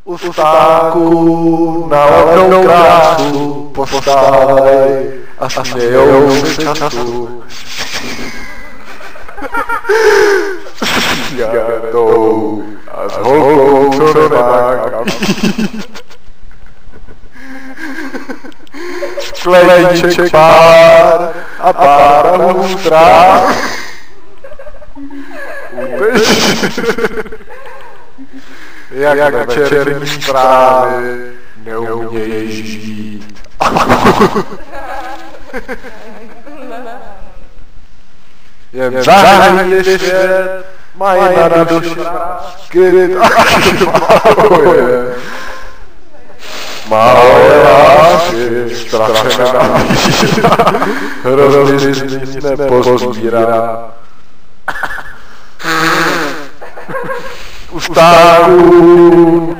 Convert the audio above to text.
U stánku na levnou krásu postávaj a smějou se času. S cigaretou a s holkou, co nemá kam. Skleníček pár a pár hustrá. Jak večerní strávy neumějí žít. Jen zahraničí svět mají na duši skryt a málo je lásky, strach se nenabízí, hrozný z nic nepozbírá. U stánku